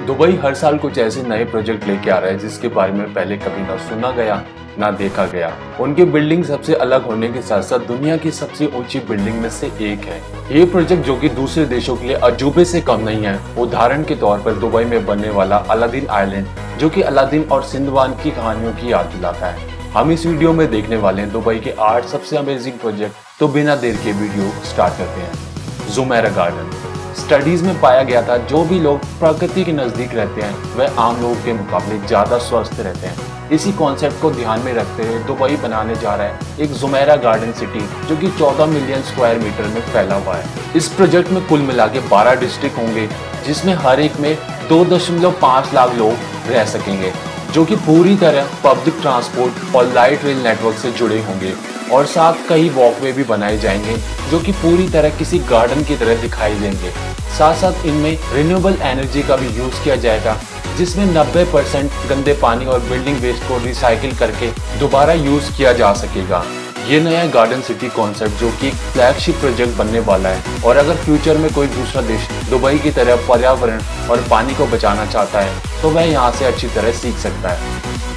Dubai हर साल कुछ ऐसे नए प्रोजेक्ट लेके आ रहा है जिसके बारे में पहले कभी ना सुना गया ना देखा गया। उनकी बिल्डिंग सबसे अलग होने के साथ साथ दुनिया की सबसे ऊंची बिल्डिंग में से एक है। ये प्रोजेक्ट जो कि दूसरे देशों के लिए अजूबे से कम नहीं है। उदाहरण के तौर पर दुबई में बनने वाला अलादीन आइलैंड, जो कि अलादीन और सिंदबाद की कहानियों की याद दिलाता है। हम इस वीडियो में देखने वाले हैं दुबई के 8 सबसे अमेजिंग प्रोजेक्ट। तो बिना देर के वीडियो स्टार्ट करते हैं। Jumeirah garden. स्टडीज में पाया गया था जो भी लोग प्रकृति के नजदीक रहते हैं वह आम लोगों के मुकाबले ज्यादा स्वस्थ रहते हैं। इसी कॉन्सेप्ट को ध्यान में रखते हुए दुबई बनाने जा रहा है एक जुमेरा गार्डन सिटी, जो कि 14 मिलियन स्क्वायर मीटर में फैला हुआ है। इस प्रोजेक्ट में कुल मिला के 12 डिस्ट्रिक्ट होंगे, जिसमें हर एक में 2.5 लाख लोग रह सकेंगे, जो कि पूरी तरह पब्लिक ट्रांसपोर्ट और लाइट रेल नेटवर्क से जुड़े होंगे। और साथ कई वॉकवे भी बनाए जाएंगे जो कि पूरी तरह किसी गार्डन की तरह दिखाई देंगे। साथ साथ इनमें रिन्यूएबल एनर्जी का भी यूज किया जाएगा, जिसमें 90% गंदे पानी और बिल्डिंग वेस्ट को रिसाइकिल करके दोबारा यूज किया जा सकेगा। ये नया गार्डन सिटी कॉन्सेप्ट जो कि फ्लैगशिप प्रोजेक्ट बनने वाला है, और अगर फ्यूचर में कोई दूसरा देश दुबई की तरह पर्यावरण और पानी को बचाना चाहता है तो वह यहाँ से अच्छी तरह सीख सकता है।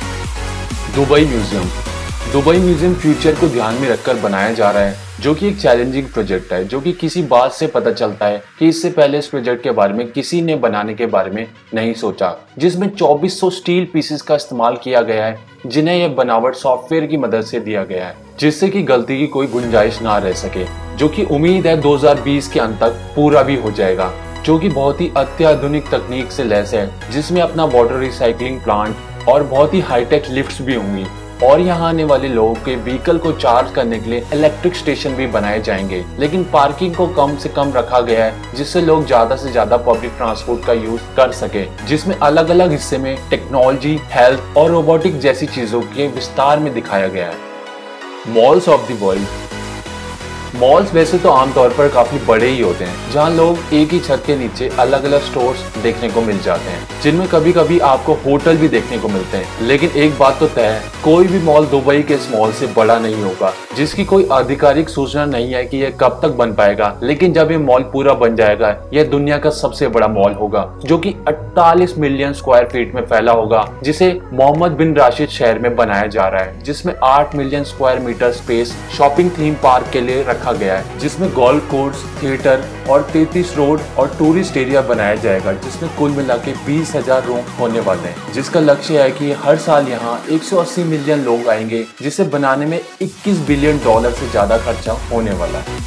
Dubai museum. Dubai museum future को ध्यान में रखकर बनाया जा रहा है, जो कि एक चैलेंजिंग प्रोजेक्ट है, जो कि किसी बात से पता चलता है कि इससे पहले इस प्रोजेक्ट के बारे में किसी ने बनाने के बारे में नहीं सोचा, जिसमें 2400 स्टील पीसेस का इस्तेमाल किया गया है, जिन्हें यह बनावट सॉफ्टवेयर की मदद से दिया गया है, जिससे कि गलती की कोई गुंजाइश ना रह सके, जो कि उम्मीद है 2020 के अंत तक पूरा भी हो जाएगा, जो कि बहुत ही अत्याधुनिक तकनीक से लैस है, जिसमें अपना वाटर रिसाइकलिंग प्लांट और बहुत ही हाईटेक लिफ्ट्स भी होंगी। और यहाँ आने वाले लोगों के व्हीकल को चार्ज करने के लिए इलेक्ट्रिक स्टेशन भी बनाए जाएंगे, लेकिन पार्किंग को कम से कम रखा गया है, जिससे लोग ज्यादा से ज्यादा पब्लिक ट्रांसपोर्ट का यूज कर सके, जिसमें अलग अलग हिस्से में टेक्नोलॉजी, हेल्थ और रोबोटिक जैसी चीजों के विस्तार में दिखाया गया है। Malls of the world. Malls वैसे तो आमतौर पर काफी बड़े ही होते हैं, जहां लोग एक ही छत के नीचे अलग अलग स्टोर्स देखने को मिल जाते हैं, जिनमें कभी कभी आपको होटल भी देखने को मिलते हैं। लेकिन एक बात तो तय है, कोई भी मॉल दुबई के इस मॉल से बड़ा नहीं होगा, जिसकी कोई आधिकारिक सूचना नहीं है कि यह कब तक बन पाएगा। लेकिन जब ये मॉल पूरा बन जाएगा, यह दुनिया का सबसे बड़ा मॉल होगा, जो कि 48 मिलियन स्क्वायर फीट में फैला होगा, जिसे मोहम्मद बिन राशिद शहर में बनाया जा रहा है, जिसमें 8 million square metre space shopping theme park के लिए रखा गया है, जिसमें गोल्फ कोर्स, थिएटर और 33 रोड और टूरिस्ट एरिया बनाया जाएगा, जिसमें कुल मिला के 20,000 रूम होने वाले हैं, जिसका लक्ष्य है कि हर साल यहाँ 180 मिलियन लोग आएंगे, जिसे बनाने में $21 बिलियन से ज्यादा खर्चा होने वाला है।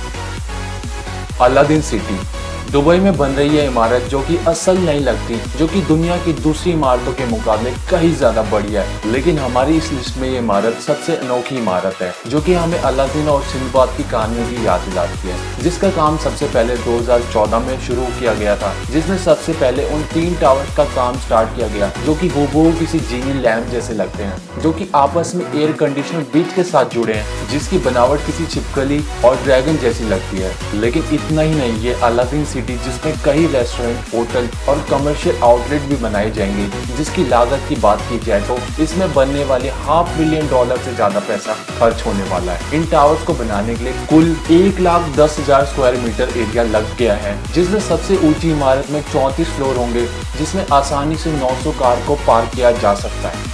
Aladdin city. दुबई में बन रही है इमारत जो कि असल नहीं लगती, जो कि दुनिया की दूसरी इमारतों के मुकाबले कहीं ज्यादा बड़ी है, लेकिन हमारी इस लिस्ट में ये इमारत सबसे अनोखी इमारत है, जो कि हमें अलादीन और सिंदबाद की कहानियों की याद दिलाती है, जिसका काम सबसे पहले 2014 में शुरू किया गया था, जिसमें सबसे पहले उन 3 टावर्स का काम स्टार्ट किया गया, जो कि हूबहू किसी जीनी लैम्प जैसे लगते हैं, जो कि आपस में एयर कंडीशनर ब्रिज के साथ जुड़े हैं, जिसकी बनावट किसी छिपकली और ड्रैगन जैसी लगती है। लेकिन इतना ही नहीं, ये अलादीन जिसमें कई रेस्टोरेंट, होटल और कमर्शियल आउटलेट भी बनाए जाएंगे, जिसकी लागत की बात की जाए तो इसमें बनने वाले $500 मिलियन से ज्यादा पैसा खर्च होने वाला है। इन टावर्स को बनाने के लिए कुल 1,10,000 स्क्वायर मीटर एरिया लग गया है, जिसमें सबसे ऊंची इमारत में 34 फ्लोर होंगे, जिसमें आसानी से 900 कार को पार्क किया जा सकता है।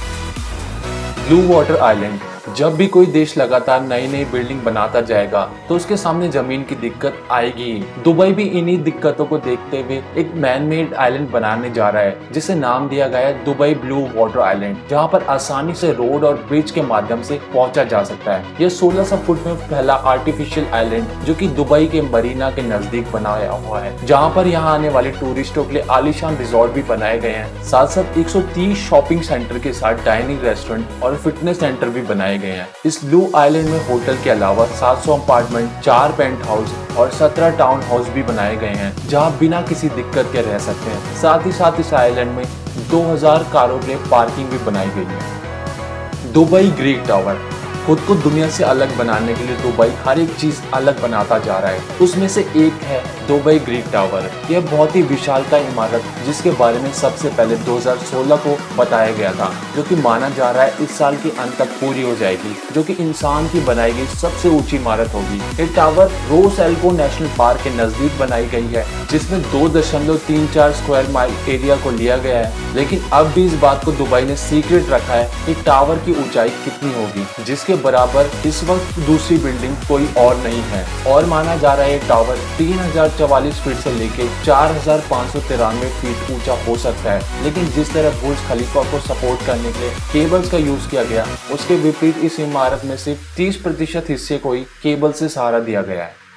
Blue water island. जब भी कोई देश लगातार नई नई बिल्डिंग बनाता जाएगा तो उसके सामने जमीन की दिक्कत आएगी। दुबई भी इन्हीं दिक्कतों को देखते हुए एक मैन मेड आइलैंड बनाने जा रहा है, जिसे नाम दिया गया है दुबई ब्लू वाटर आइलैंड, जहां पर आसानी से रोड और ब्रिज के माध्यम से पहुंचा जा सकता है। यह 1600 फुट में फैला आर्टिफिशियल आइलैंड, जो कि दुबई के मरीना के नजदीक बनाया हुआ है, जहाँ पर यहाँ आने वाले टूरिस्टों के लिए आलीशान रिजॉर्ट भी बनाए गए हैं। साथ साथ 130 शॉपिंग सेंटर के साथ डाइनिंग, रेस्टोरेंट और फिटनेस सेंटर भी बनाए गए हैं। इस ब्लू आइलैंड में होटल के अलावा 700 अपार्टमेंट, 4 पेंट हाउस और 17 टाउन हाउस भी बनाए गए हैं, जहां बिना किसी दिक्कत के रह सकते हैं। साथ ही साथ इस आइलैंड में 2000 कारों के लिए पार्किंग भी बनाई गई है। Dubai creek tower. खुद को दुनिया से अलग बनाने के लिए दुबई हर एक चीज अलग बनाता जा रहा है। उसमें से एक है दुबई ग्रीक टावर। यह बहुत ही विशालकाय इमारत जिसके बारे में सबसे पहले 2016 को बताया गया था, जो कि माना जा रहा है इस साल के अंत तक पूरी हो जाएगी, जो कि इंसान की बनाई गई सबसे ऊंची इमारत होगी। ये टावर रोस एल्को नेशनल पार्क के नजदीक बनाई गई है, जिसमें 2.34 स्क्वायर माइल एरिया को लिया गया है। लेकिन अब भी इस बात को दुबई ने सीक्रेट रखा है कि टावर की ऊंचाई कितनी होगी, जिसके बराबर इस वक्त दूसरी बिल्डिंग कोई और नहीं है। और माना जा रहा है ये टावर 3044 फीट से लेके 4593 फीट ऊंचा हो सकता है। लेकिन जिस तरह बुर्ज खलीफा को सपोर्ट करने के लिए केबल्स का यूज किया गया, उसके विपरीत इस इमारत में सिर्फ 30% हिस्से को ही केबल से सहारा दिया गया है।